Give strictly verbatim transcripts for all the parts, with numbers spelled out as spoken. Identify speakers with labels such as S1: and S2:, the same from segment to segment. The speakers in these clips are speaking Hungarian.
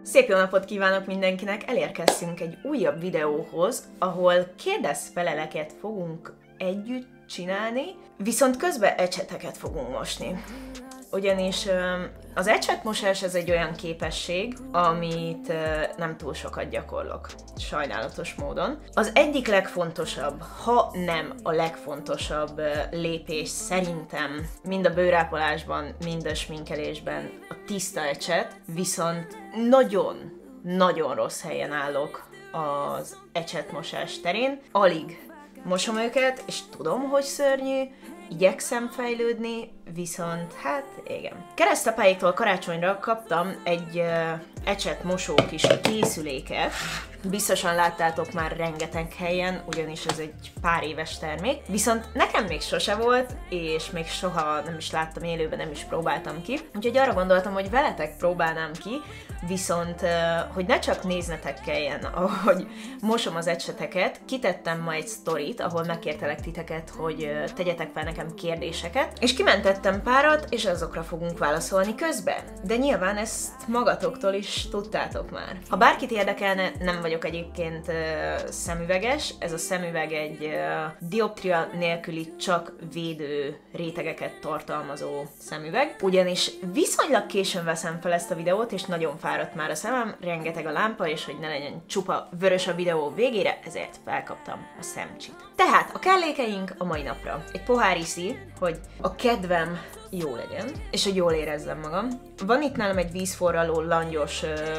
S1: Szép jó napot kívánok mindenkinek! Elérkeztünk egy újabb videóhoz, ahol kérdez-feleleket fogunk együtt csinálni, viszont közben ecseteket fogunk mosni. Ugyanis az ecsetmosás ez egy olyan képesség, amit nem túl sokat gyakorlok, sajnálatos módon. Az egyik legfontosabb, ha nem a legfontosabb lépés szerintem mind a bőrápolásban, mind a sminkelésben a tiszta ecset, viszont nagyon, nagyon rossz helyen állok az ecsetmosás terén. Alig mosom őket, és tudom, hogy szörnyű, igyekszem fejlődni, viszont hát igen. Keresztapáiktól karácsonyra kaptam egy uh, ecsetmosó kis készüléket. Biztosan láttátok már rengeteg helyen, ugyanis ez egy pár éves termék. Viszont nekem még sose volt, és még soha nem is láttam élőben, nem is próbáltam ki. Úgyhogy arra gondoltam, hogy veletek próbálnám ki, viszont uh, hogy ne csak néznetek kelljen, ahogy mosom az ecseteket, kitettem ma egy sztorit, ahol megkértelek titeket, hogy uh, tegyetek fel nekem kérdéseket, és kimentettem párat, és azokra fogunk válaszolni közben. De nyilván ezt magatoktól is tudtátok már. Ha bárkit érdekelne, nem vagyok egyébként uh, szemüveges, ez a szemüveg egy uh, dioptria nélküli csak védő rétegeket tartalmazó szemüveg, ugyanis viszonylag későn veszem fel ezt a videót, és nagyon fáradt már a szemem, rengeteg a lámpa, és hogy ne legyen csupa vörös a videó végére, ezért felkaptam a szemcsit. Tehát a kellékeink a mai napra. Egy pohár iszi, hogy a kedvem jó legyen, és hogy jól érezzem magam. Van itt nálam egy vízforraló, langyos,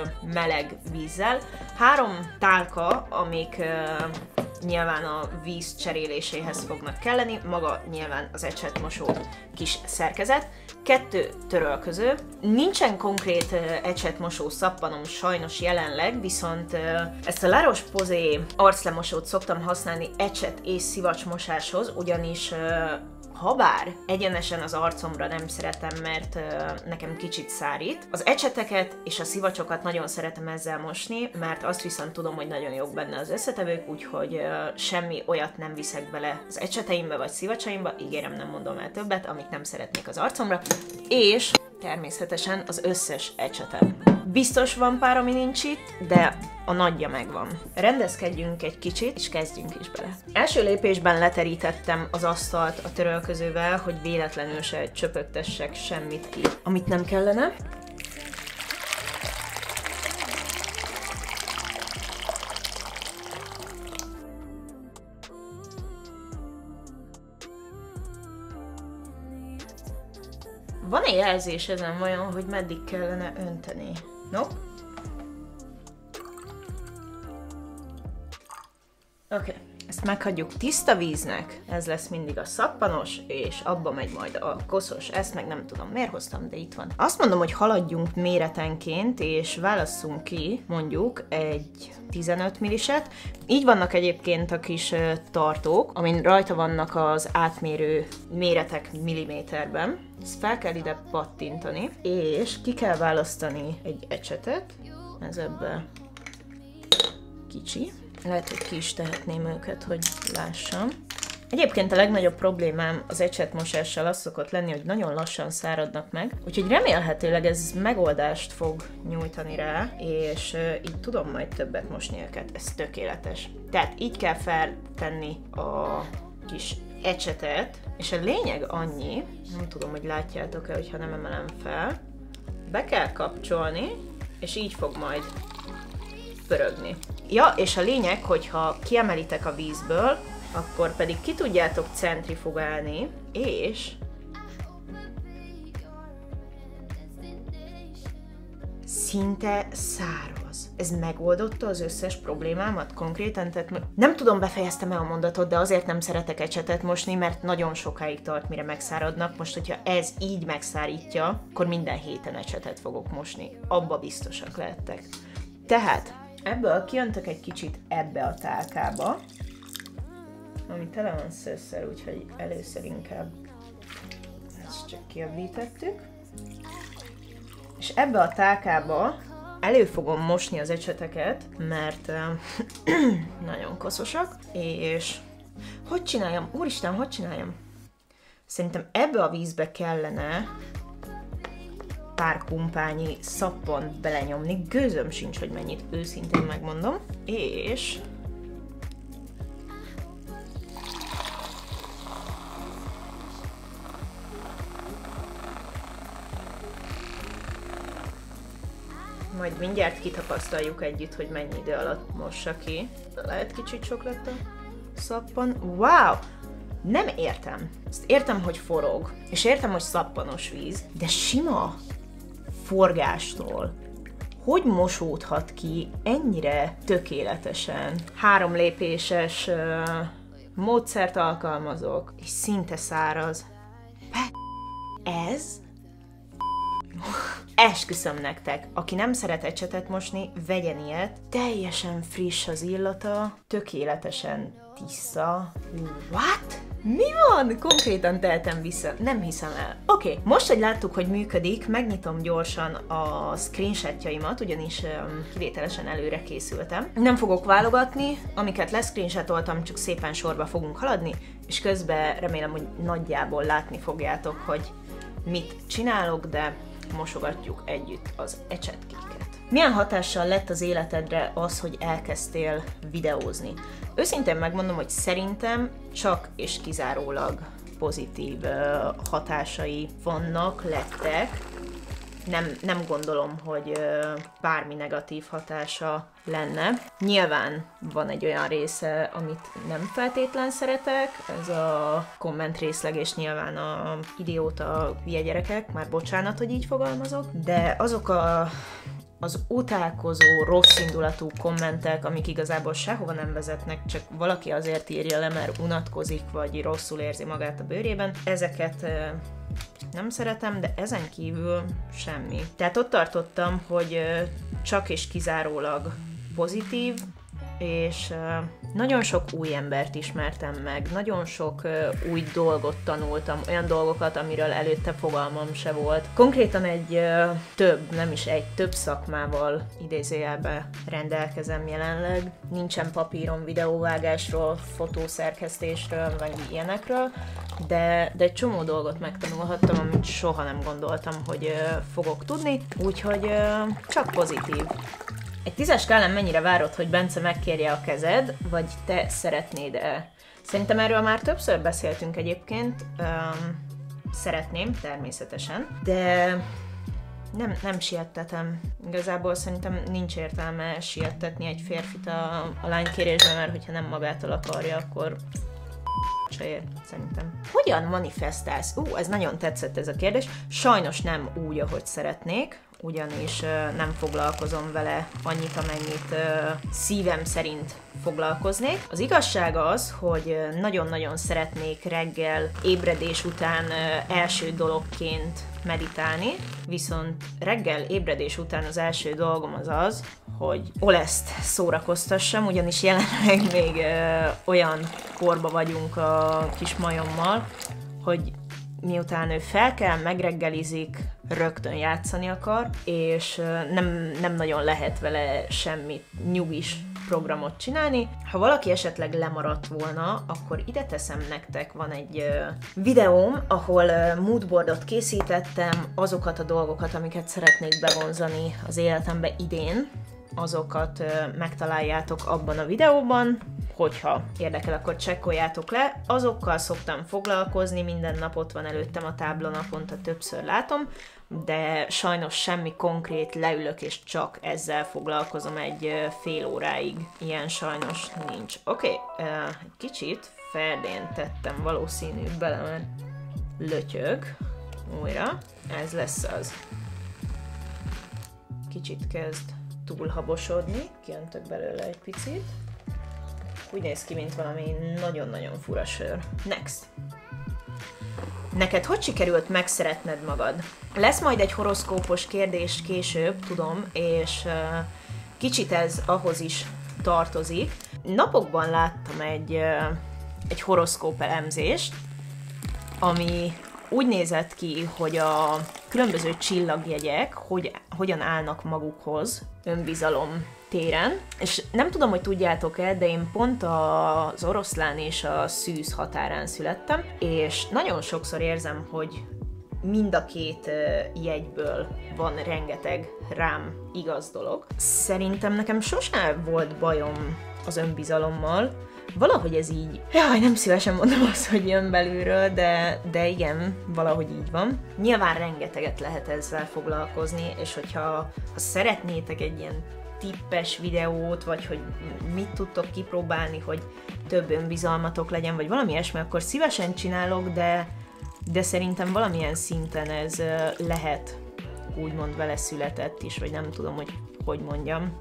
S1: meleg vízzel. Három tálka, amik nyilván a víz cseréléséhez fognak kelleni, maga nyilván az ecsetmosó kis szerkezet. Kettő törölköző. Nincsen konkrét uh, ecsetmosó szappanom sajnos jelenleg, viszont uh, ezt a La Roche-Posay arclemosót szoktam használni ecset és szivacsmosáshoz, ugyanis uh, habár egyenesen az arcomra nem szeretem, mert uh, nekem kicsit szárít. Az ecseteket és a szivacsokat nagyon szeretem ezzel mosni, mert azt viszont tudom, hogy nagyon jók benne az összetevők, úgyhogy uh, semmi olyat nem viszek bele az ecseteimbe vagy szivacsaimba, ígérem, nem mondom el többet, amit nem szeretnék az arcomra, és természetesen az összes ecsetem. Biztos van pár, ami nincs itt, de a nagyja megvan. Rendezkedjünk egy kicsit, és kezdjünk is bele. Első lépésben leterítettem az asztalt a törölközővel, hogy véletlenül se csöpögtessek semmit ki, amit nem kellene. Van-e jelzés ezen vajon, hogy meddig kellene önteni? No? Oké. Okay. Ezt meghagyjuk tiszta víznek, ez lesz mindig a szappanos, és abba megy majd a koszos, ezt meg nem tudom miért hoztam, de itt van. Azt mondom, hogy haladjunk méretenként, és válasszunk ki mondjuk egy tizenöt milliset. Így vannak egyébként a kis tartók, amin rajta vannak az átmérő méretek milliméterben. Ezt fel kell ide pattintani, és ki kell választani egy ecsetet, ez ebbe kicsi. Lehet, hogy ki is tehetném őket, hogy lássam. Egyébként a legnagyobb problémám az ecsetmosással az szokott lenni, hogy nagyon lassan száradnak meg, úgyhogy remélhetőleg ez megoldást fog nyújtani rá, és uh, így tudom majd többet mosni őket, ez tökéletes. Tehát így kell feltenni a kis ecsetet, és a lényeg annyi, nem tudom, hogy látjátok-e, hogyha nem emelem fel, be kell kapcsolni, és így fog majd pörögni. Ja, és a lényeg, hogyha kiemelitek a vízből, akkor pedig ki tudjátok centrifugálni, és szinte száraz. Ez megoldotta az összes problémámat konkrétan, tehát nem tudom, befejeztem-e a mondatot, de azért nem szeretek ecsetet mosni, mert nagyon sokáig tart, mire megszáradnak. Most, hogyha ez így megszárítja, akkor minden héten ecsetet fogok mosni. Abba biztosak lehettek. Tehát ebből kiöntök egy kicsit ebbe a tálkába, ami tele van szősszel, úgyhogy először inkább ezt csak kiöblítettük. És ebbe a tálkába elő fogom mosni az ecseteket, mert nagyon koszosak, és hogy csináljam? Úristen, hogy csináljam? Szerintem ebbe a vízbe kellene pár kumpányi szappant belenyomni, gőzöm sincs, hogy mennyit, őszintén megmondom, és majd mindjárt kitapasztaljuk együtt, hogy mennyi idő alatt mossa ki. Lehet kicsit sok lett a szappan. Wow! Nem értem. Ezt értem, hogy forog, és értem, hogy szappanos víz, de sima forgástól hogy mosódhat ki ennyire tökéletesen? Három lépéses uh, módszert alkalmazok, és szinte száraz. Ez? Esküszöm nektek, aki nem szeret ecsetet mosni, vegyen ilyet. Teljesen friss az illata, tökéletesen tiszta. What? Mi van? Konkrétan tehetem vissza. Nem hiszem el. Oké, okay. Most, hogy láttuk, hogy működik, megnyitom gyorsan a screenshotjaimat, ugyanis um, kivételesen előre készültem. Nem fogok válogatni, amiket leszcreenshotoltam, csak szépen sorba fogunk haladni, és közben remélem, hogy nagyjából látni fogjátok, hogy mit csinálok, de mosogatjuk együtt az ecsetkéket. Milyen hatással lett az életedre az, hogy elkezdtél videózni? Őszintén megmondom, hogy szerintem csak és kizárólag pozitív uh, hatásai vannak, lettek. Nem, nem gondolom, hogy uh, bármi negatív hatása lenne. Nyilván van egy olyan része, amit nem feltétlen szeretek, ez a komment részleg, és nyilván a idióta hülye gyerekek, már bocsánat, hogy így fogalmazok, de azok a az utálkozó, rosszindulatú kommentek, amik igazából sehova nem vezetnek, csak valaki azért írja le, mert unatkozik, vagy rosszul érzi magát a bőrében, ezeket nem szeretem, de ezen kívül semmi. Tehát ott tartottam, hogy csak és kizárólag pozitív, és nagyon sok új embert ismertem meg, nagyon sok új dolgot tanultam, olyan dolgokat, amiről előtte fogalmam se volt. Konkrétan egy több, nem is egy, több szakmával idézőjelben rendelkezem jelenleg. Nincsen papírom videóvágásról, fotószerkesztésről, vagy ilyenekről, de, de egy csomó dolgot megtanulhattam, amit soha nem gondoltam, hogy fogok tudni, úgyhogy csak pozitív. Egy tízes skálán mennyire várod, hogy Bence megkérje a kezed, vagy te szeretnéd-e? Szerintem erről már többször beszéltünk egyébként. Um, szeretném, természetesen, de nem, nem siettetem. Igazából szerintem nincs értelme siettetni egy férfit a, a lánykérésben, mert hogyha nem magától akarja, akkor se ér, szerintem. Hogyan manifestálsz? Ú, ez nagyon tetszett ez a kérdés. Sajnos nem úgy, ahogy szeretnék, ugyanis uh, nem foglalkozom vele annyit, amennyit uh, szívem szerint foglalkoznék. Az igazság az, hogy nagyon-nagyon szeretnék reggel ébredés után uh, első dologként meditálni, viszont reggel ébredés után az első dolgom az az, hogy Oleszt szórakoztassam, ugyanis jelenleg még ö, olyan korba vagyunk a kis majommal, hogy miután ő felkel, megreggelizik, rögtön játszani akar, és ö, nem, nem nagyon lehet vele semmit nyugis programot csinálni. Ha valaki esetleg lemaradt volna, akkor ide teszem nektek, van egy uh, videóm, ahol uh, moodboardot készítettem, azokat a dolgokat, amiket szeretnék bevonzani az életembe idén, azokat uh, megtaláljátok abban a videóban, hogyha érdekel, akkor csekkoljátok le. Azokkal szoktam foglalkozni, minden nap ott van előttem a tábla, naponta többször látom, de sajnos semmi konkrét, leülök és csak ezzel foglalkozom egy uh, fél óráig. Ilyen sajnos nincs. Oké, okay, uh, egy kicsit ferdén tettem valószínű bele, mert lötyög. Újra. Ez lesz az. Kicsit kezd túlhabosodni, kiöntök belőle egy picit. Úgy néz ki, mint valami nagyon-nagyon fura sör. Next! Neked hogy sikerült megszeretned magad? Lesz majd egy horoszkópos kérdés később, tudom, és uh, kicsit ez ahhoz is tartozik. Napokban láttam egy, uh, egy horoszkóp elemzést, ami úgy nézett ki, hogy a különböző csillagjegyek hogy, hogyan állnak magukhoz önbizalom téren, és nem tudom, hogy tudjátok-e, de én pont az oroszlán és a szűz határán születtem, és nagyon sokszor érzem, hogy mind a két jegyből van rengeteg rám igaz dolog. Szerintem nekem sosem volt bajom az önbizalommal. Valahogy ez így, jaj, nem szívesen mondom azt, hogy jön belülről, de, de igen, valahogy így van. Nyilván rengeteget lehet ezzel foglalkozni, és hogyha ha szeretnétek egy ilyen tippes videót, vagy hogy mit tudtok kipróbálni, hogy több önbizalmatok legyen, vagy valami ilyesmi, akkor szívesen csinálok, de, de szerintem valamilyen szinten ez lehet úgymond vele született is, vagy nem tudom, hogy hogy mondjam.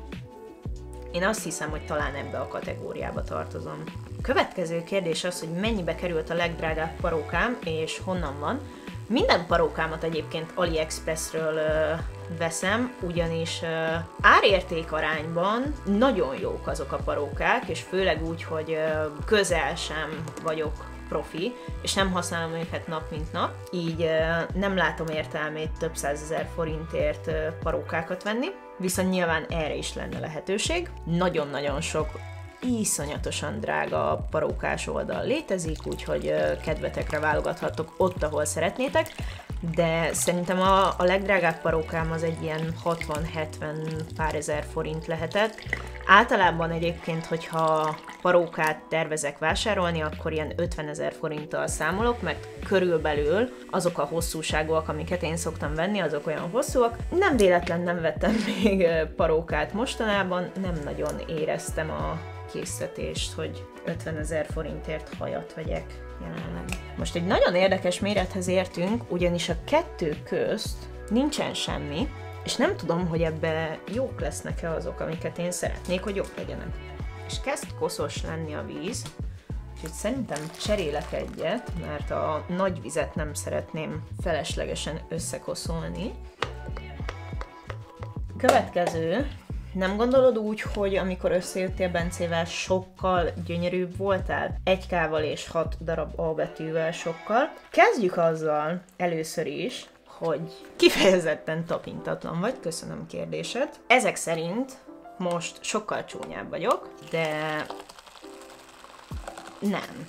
S1: Én azt hiszem, hogy talán ebbe a kategóriába tartozom. Következő kérdés az, hogy mennyibe került a legdrágább parókám, és honnan van. Minden parókámat egyébként AliExpressről ö, veszem, ugyanis ö, árérték arányban nagyon jók azok a parókák, és főleg úgy, hogy ö, közel sem vagyok profi, és nem használom őket nap mint nap, így ö, nem látom értelmét több százezer forintért ö, parókákat venni, viszont nyilván erre is lenne lehetőség. Nagyon-nagyon sok iszonyatosan drága parókás oldal létezik, úgyhogy kedvetekre válogathatok ott, ahol szeretnétek, de szerintem a, a legdrágább parókám az egy ilyen hatvan-hetven pár ezer forint lehetett. Általában egyébként, hogyha parókát tervezek vásárolni, akkor ilyen ötvenezer forinttal számolok, mert körülbelül azok a hosszúságúak, amiket én szoktam venni, azok olyan hosszúak. Nem véletlen nem vettem még parókát mostanában, nem nagyon éreztem a készítést, hogy ötvenezer forintért hajat vegyek jelenleg. Most egy nagyon érdekes mérethez értünk, ugyanis a kettő közt nincsen semmi, és nem tudom, hogy ebbe jók lesznek-e azok, amiket én szeretnék, hogy jók legyenek. És kezd koszos lenni a víz, úgyhogy szerintem cserélek egyet, mert a nagy vizet nem szeretném feleslegesen összekoszolni. Következő. Nem gondolod úgy, hogy amikor összejöttél Bencével, sokkal gyönyörűbb voltál? Egy K-val és hat darab A betűvel sokkal. Kezdjük azzal először is, hogy kifejezetten tapintatlan vagy, köszönöm kérdésed. Ezek szerint most sokkal csúnyább vagyok, de nem.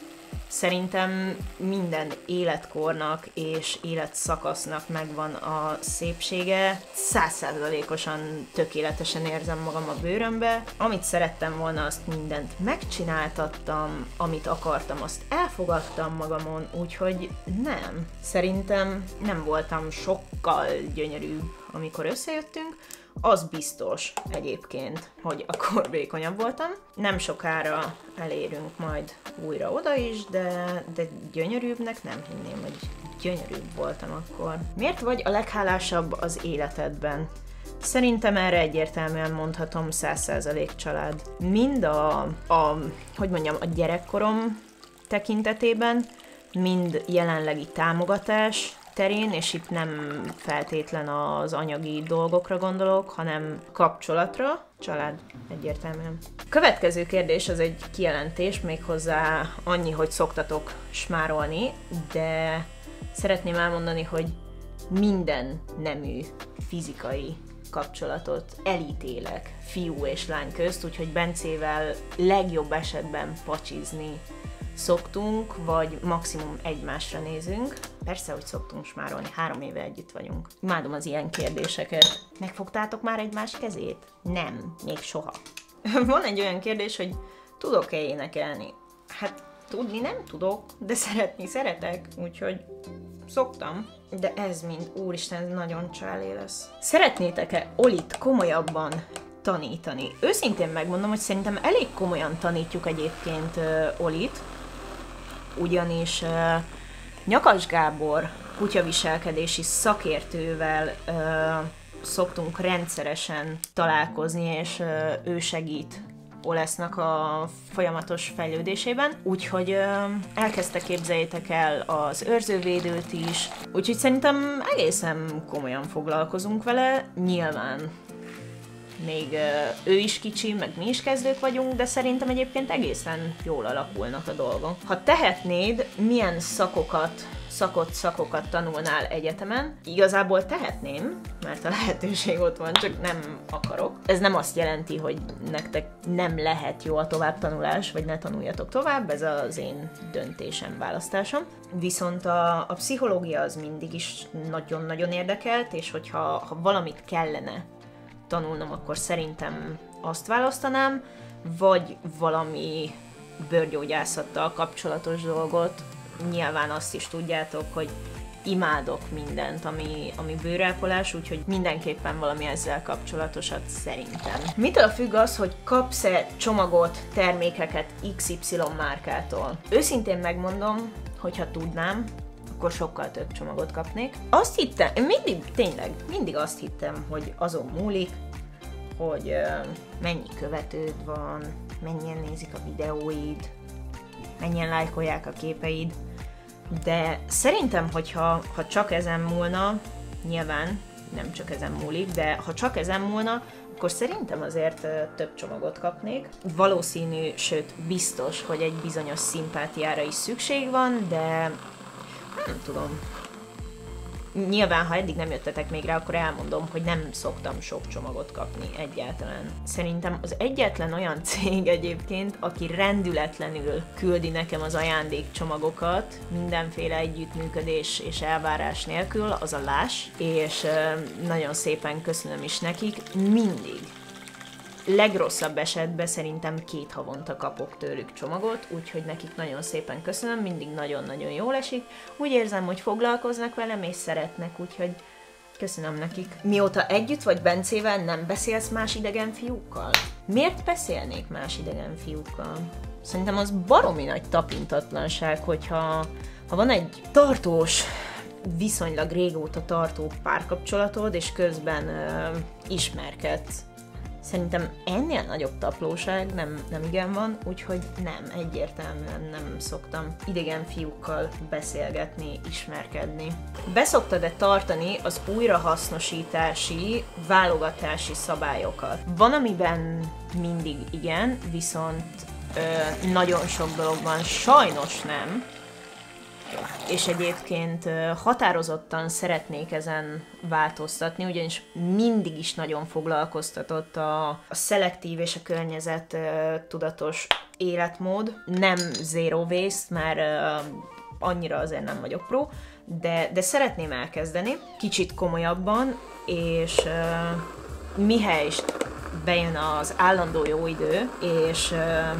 S1: Szerintem minden életkornak és életszakasznak megvan a szépsége. Száz százalékosan tökéletesen érzem magam a bőrömbe. Amit szerettem volna, azt mindent megcsináltattam, amit akartam, azt elfogadtam magamon, úgyhogy nem. Szerintem nem voltam sokkal gyönyörűbb, amikor összejöttünk. Az biztos egyébként, hogy akkor vékonyabb voltam. Nem sokára elérünk majd újra oda is, de, de gyönyörűbbnek nem hinném, hogy gyönyörűbb voltam akkor. Miért vagy a leghálásabb az életedben? Szerintem erre egyértelműen mondhatom száz százalék család. Mind a, a, hogy mondjam, a gyerekkorom tekintetében, mind jelenlegi támogatás terén, és itt nem feltétlen az anyagi dolgokra gondolok, hanem kapcsolatra. Család, egyértelműen. Következő kérdés az egy kijelentés, méghozzá annyi, hogy szoktatok smárolni, de szeretném elmondani, hogy minden nemű fizikai kapcsolatot elítélek fiú és lány közt, úgyhogy Bencével legjobb esetben pacsizni szoktunk, vagy maximum egymásra nézünk. Persze, hogy szoktunk smárolni, három éve együtt vagyunk. Imádom az ilyen kérdéseket. Megfogtátok már egymás kezét? Nem, még soha. Van egy olyan kérdés, hogy tudok-e énekelni? Hát tudni nem tudok, de szeretni szeretek, úgyhogy szoktam. De ez mind, úristen, ez nagyon csálé lesz. Szeretnétek-e Olit komolyabban tanítani? Őszintén megmondom, hogy szerintem elég komolyan tanítjuk egyébként uh, Olit, ugyanis uh, Nyakas Gábor kutyaviselkedési szakértővel uh, szoktunk rendszeresen találkozni, és uh, ő segít Olesznak a folyamatos fejlődésében, úgyhogy uh, elkezdte, képzeljétek el, az őrzővédőt is, úgyhogy szerintem egészen komolyan foglalkozunk vele, nyilván még ő is kicsi, meg mi is kezdők vagyunk, de szerintem egyébként egészen jól alakulnak a dolgok. Ha tehetnéd, milyen szakokat, szakot, szakokat tanulnál egyetemen? Igazából tehetném, mert a lehetőség ott van, csak nem akarok. Ez nem azt jelenti, hogy nektek nem lehet jó a továbbtanulás, vagy ne tanuljatok tovább, ez az én döntésem, választásom. Viszont a, a pszichológia az mindig is nagyon-nagyon érdekelt, és hogyha ha valamit kellene tanulnom, akkor szerintem azt választanám, vagy valami bőrgyógyászattal kapcsolatos dolgot. Nyilván azt is tudjátok, hogy imádok mindent, ami, ami bőrápolás, úgyhogy mindenképpen valami ezzel kapcsolatosat szerintem. Mitől függ az, hogy kapsz-e csomagot, termékeket iksz ipszilon márkától? Őszintén megmondom, hogyha tudnám, akkor sokkal több csomagot kapnék. Azt hittem, én mindig, tényleg, mindig azt hittem, hogy azon múlik, hogy uh, mennyi követőd van, mennyien nézik a videóid, mennyien lájkolják a képeid, de szerintem, hogyha ha csak ezen múlna, nyilván nem csak ezen múlik, de ha csak ezen múlna, akkor szerintem azért uh, több csomagot kapnék. Valószínű, sőt biztos, hogy egy bizonyos szimpátiára is szükség van, de nem tudom. Nyilván, ha eddig nem jöttetek még rá, akkor elmondom, hogy nem szoktam sok csomagot kapni egyáltalán. Szerintem az egyetlen olyan cég egyébként, aki rendületlenül küldi nekem az ajándékcsomagokat, mindenféle együttműködés és elvárás nélkül, az a Lush, és nagyon szépen köszönöm is nekik, mindig. Legrosszabb esetben szerintem két havonta kapok tőlük csomagot, úgyhogy nekik nagyon szépen köszönöm, mindig nagyon-nagyon jól esik. Úgy érzem, hogy foglalkoznak velem és szeretnek, úgyhogy köszönöm nekik. Mióta együtt vagy Bencével, nem beszélsz más idegen fiúkkal? Miért beszélnék más idegen fiúkkal? Szerintem az baromi nagy tapintatlanság, hogyha ha van egy tartós, viszonylag régóta tartó párkapcsolatod, és közben uh, ismerkedsz. Szerintem ennél nagyobb taplóság nem, nem igen van, úgyhogy nem, egyértelműen nem szoktam idegen fiúkkal beszélgetni, ismerkedni. Beszoktad-e tartani az újrahasznosítási, válogatási szabályokat? Van, amiben mindig igen, viszont ö, nagyon sok dologban sajnos nem. És egyébként határozottan szeretnék ezen változtatni, ugyanis mindig is nagyon foglalkoztatott a, a szelektív és a környezet uh, tudatos életmód. Nem zero waste, mert uh, annyira azért nem vagyok pro, de, de szeretném elkezdeni kicsit komolyabban, és uh, mihelyest bejön az állandó jó idő, és uh,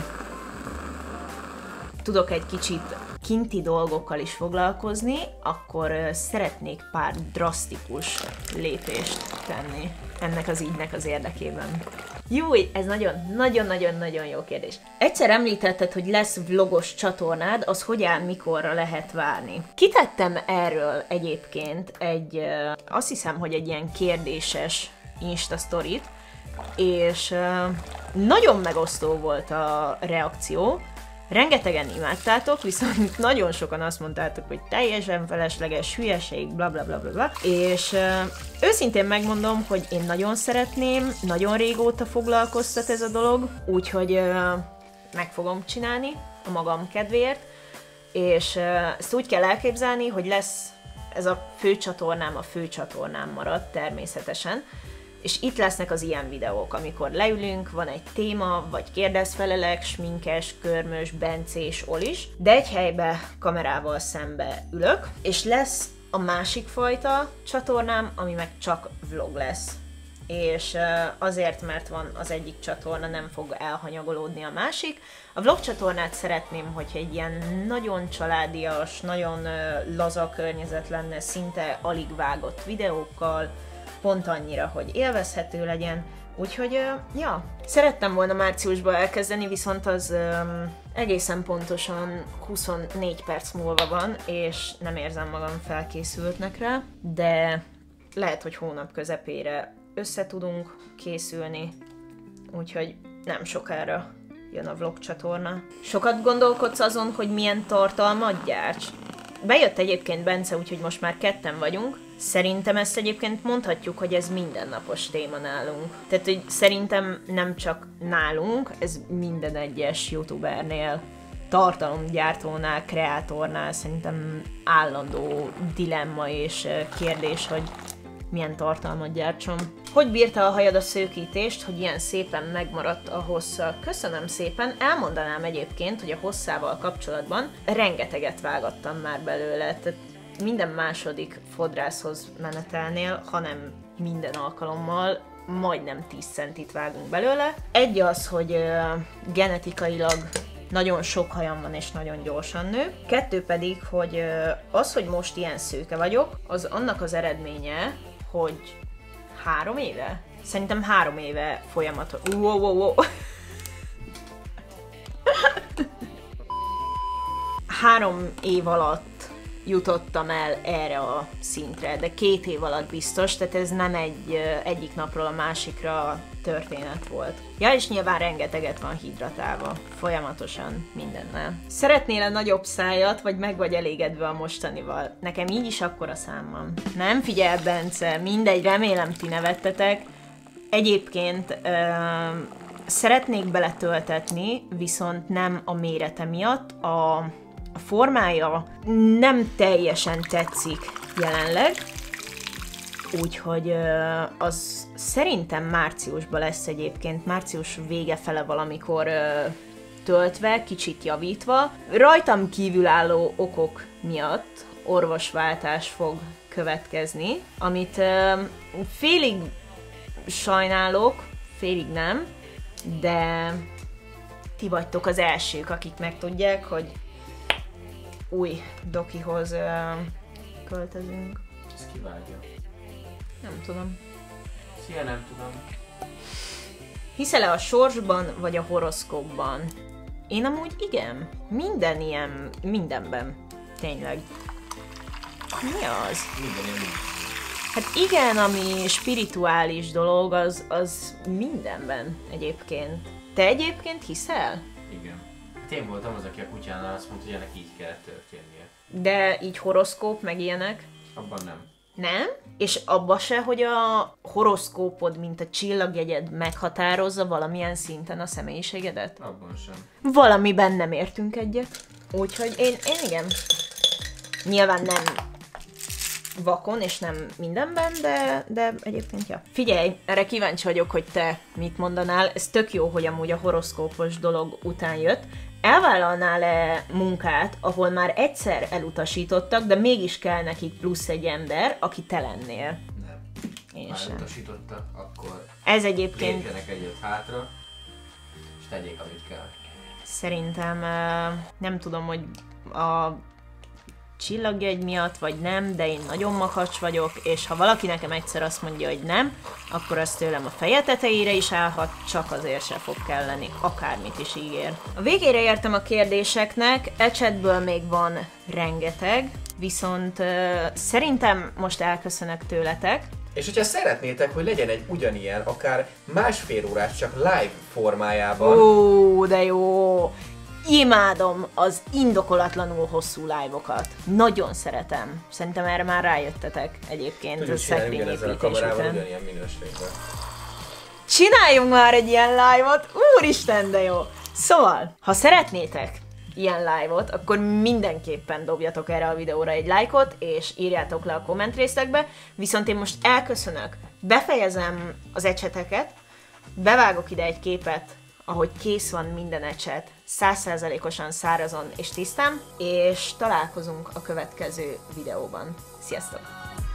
S1: tudok egy kicsit kinti dolgokkal is foglalkozni, akkor uh, szeretnék pár drasztikus lépést tenni ennek az ígynek az érdekében. Jó, ez nagyon-nagyon-nagyon-nagyon jó kérdés. Egyszer említetted, hogy lesz vlogos csatornád, az hogy áll, mikorra lehet várni? Kitettem erről egyébként egy, uh, azt hiszem, hogy egy ilyen kérdéses Insta sztorit, és uh, nagyon megosztó volt a reakció. Rengetegen imádtátok, viszont nagyon sokan azt mondtátok, hogy teljesen felesleges, hülyeség, bla bla bla bla bla. És uh, őszintén megmondom, hogy én nagyon szeretném, nagyon régóta foglalkoztat ez a dolog, úgyhogy uh, meg fogom csinálni a magam kedvéért, és uh, ezt úgy kell elképzelni, hogy lesz ez a főcsatornám, a főcsatornám marad természetesen, és itt lesznek az ilyen videók, amikor leülünk, van egy téma, vagy kérdezfelelek, sminkes, körmös, bencés, olis, de egy helybe kamerával szembe ülök, és lesz a másik fajta csatornám, ami meg csak vlog lesz. És azért, mert van az egyik csatorna, nem fog elhanyagolódni a másik. A vlog csatornát szeretném, hogyha egy ilyen nagyon családias, nagyon laza környezet lenne, szinte alig vágott videókkal, pont annyira, hogy élvezhető legyen, úgyhogy, ja, szerettem volna márciusban elkezdeni, viszont az um, egészen pontosan huszonnégy perc múlva van, és nem érzem magam felkészültnek rá, de lehet, hogy hónap közepére össze tudunk készülni, úgyhogy nem sokára jön a vlog csatorna. Sokat gondolkodsz azon, hogy milyen tartalmat gyárts? Bejött egyébként Bence, úgyhogy most már ketten vagyunk, Szerintem ezt egyébként mondhatjuk, hogy ez mindennapos téma nálunk. Tehát, hogy szerintem nem csak nálunk, ez minden egyes youtubernél, tartalomgyártónál, kreátornál szerintem állandó dilemma és kérdés, hogy milyen tartalmat gyártson. Hogy bírta a hajad a szőkítést, hogy ilyen szépen megmaradt a hossza? Köszönöm szépen. Elmondanám egyébként, hogy a hosszával kapcsolatban rengeteget vágattam már belőle. Tehát minden második fodrászhoz menetelnél, hanem minden alkalommal majdnem tíz centit vágunk belőle. Egy az, hogy uh, genetikailag nagyon sok hajam van és nagyon gyorsan nő. Kettő pedig, hogy uh, az, hogy most ilyen szőke vagyok, az annak az eredménye, hogy három éve? Szerintem három éve folyamatos. Wow, wow, wow. Három év alatt jutottam el erre a szintre, de két év alatt biztos, tehát ez nem egy egyik napról a másikra történet volt. Ja, és nyilván rengeteget van hidratálva, folyamatosan mindennel. Szeretnél-e nagyobb szájat, vagy meg vagy elégedve a mostanival? Nekem így is akkora szám van. Nem figyelj, Bence, mindegy, remélem ti nevettetek. Egyébként ö, szeretnék beletöltetni, viszont nem a mérete miatt, a A formája nem teljesen tetszik jelenleg, úgyhogy az szerintem márciusban lesz egyébként, március vége fele valamikor töltve, kicsit javítva. Rajtam kívülálló okok miatt orvosváltás fog következni, amit félig sajnálok, félig nem, de ti vagytok az elsők, akik megtudják, hogy új dokihoz uh, költözünk.
S2: Ez kivágja.
S1: Nem tudom.
S2: Szia, nem tudom.
S1: Hiszel-e a sorsban, vagy a horoszkópban? Én amúgy igen. Minden ilyen, mindenben. Tényleg. Mi az?
S2: Minden ilyen.
S1: Hát igen, ami spirituális dolog, az, az mindenben egyébként. Te egyébként hiszel?
S2: Igen. Én voltam az, aki a kutyánál azt mondta, hogy ennek így kellett történnie.
S1: De így horoszkóp, meg ilyenek?
S2: Abban nem.
S1: Nem? És abba se, hogy a horoszkópod, mint a csillagjegyed meghatározza valamilyen szinten a személyiségedet?
S2: Abban sem.
S1: Valamiben nem értünk egyet. Úgyhogy én, én igen. Nyilván nem vakon, és nem mindenben, de, de egyébként ja. Figyelj, erre kíváncsi vagyok, hogy te mit mondanál. Ez tök jó, hogy amúgy a horoszkópos dolog után jött. Elvállalnál-e munkát, ahol már egyszer elutasítottak, de mégis kell nekik plusz egy ember, aki te lennél?
S2: Nem.
S1: Én
S2: Már
S1: sem.
S2: elutasítottak, akkor
S1: Ez egyébként
S2: lépjenek egyet hátra, és tegyék, amit kell.
S1: szerintem nem tudom, hogy a csillagjegy miatt, vagy nem, de én nagyon makacs vagyok, és ha valaki nekem egyszer azt mondja, hogy nem, akkor az tőlem a feje tetejére is állhat, csak azért se fog kelleni, akármit is ígér. A végére értem a kérdéseknek, ecsetből még van rengeteg, viszont uh, szerintem most elköszönök tőletek.
S3: És hogyha szeretnétek, hogy legyen egy ugyanilyen, akár másfél órás csak live formájában,
S1: Ó, de jó! Imádom az indokolatlanul hosszú live-okat. Nagyon szeretem. Szerintem erre már rájöttetek egyébként a
S3: tudjuk csinálni ugyanezzel a
S1: szekrényépítés
S3: kamerával
S1: után.
S3: ugyanilyen minőségben.
S1: Csináljunk már egy ilyen live-ot! Úristen, de jó! Szóval, ha szeretnétek ilyen live-ot, akkor mindenképpen dobjatok erre a videóra egy lájkot, és írjátok le a komment részlegbe, viszont én most elköszönök, befejezem az ecseteket, bevágok ide egy képet, ahogy kész van minden ecset, száz százalékosan szárazon és tisztán, és találkozunk a következő videóban. Sziasztok!